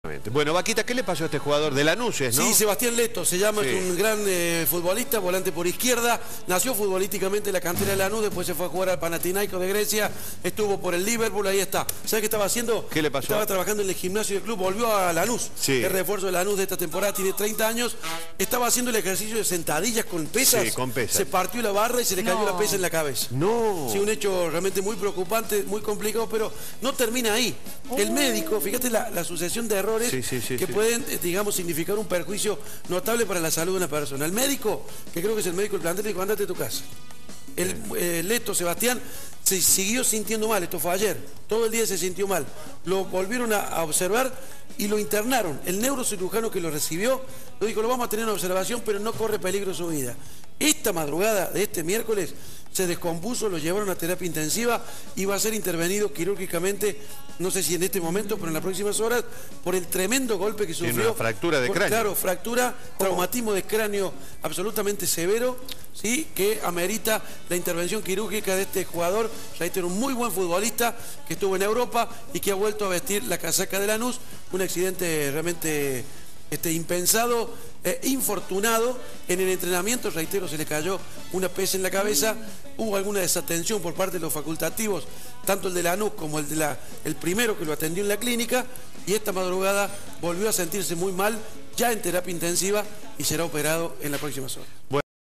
Bueno, Vaquita, ¿qué le pasó a este jugador de Lanús, no? Sí, Sebastián Leto, se llama, sí. Es un gran futbolista, volante por izquierda, nació futbolísticamente en la cantera de Lanús, después se fue a jugar al Panathinaikos de Grecia, estuvo por el Liverpool, ahí está. ¿Sabes qué estaba haciendo? ¿Qué le pasó? Estaba trabajando en el gimnasio del club, volvió a Lanús, sí. El refuerzo de Lanús de esta temporada, tiene 30 años, estaba haciendo el ejercicio de sentadillas con pesas, sí, con pesas. Se partió la barra y se le cayó la pesa en la cabeza. No. Sí, un hecho realmente muy preocupante, muy complicado, pero no termina ahí. El médico, fíjate la sucesión de errores que pueden, digamos, significar un perjuicio notable para la salud de una persona. El médico, que creo que es el médico del plantel, dijo, andate a tu casa. El Leto, Sebastián, se siguió sintiendo mal, esto fue ayer, todo el día se sintió mal. Lo volvieron a observar y lo internaron. El neurocirujano que lo recibió, lo dijo, lo vamos a tener en observación, pero no corre peligro su vida. Esta madrugada de este miércoles se descompuso, lo llevaron a terapia intensiva y va a ser intervenido quirúrgicamente, no sé si en este momento, pero en las próximas horas, por el tremendo golpe que sufrió. Tiene una fractura de cráneo. Claro, fractura, traumatismo de cráneo absolutamente severo, ¿sí? Que amerita la intervención quirúrgica de este jugador. Reitero, un muy buen futbolista que estuvo en Europa y que ha vuelto a vestir la casaca de Lanús. Un accidente realmente impensado, infortunado. En el entrenamiento, reitero, se le cayó una pesa en la cabeza, hubo alguna desatención por parte de los facultativos, tanto el de Lanús como el primero que lo atendió en la clínica, y esta madrugada volvió a sentirse muy mal, ya en terapia intensiva, y será operado en las próximas horas.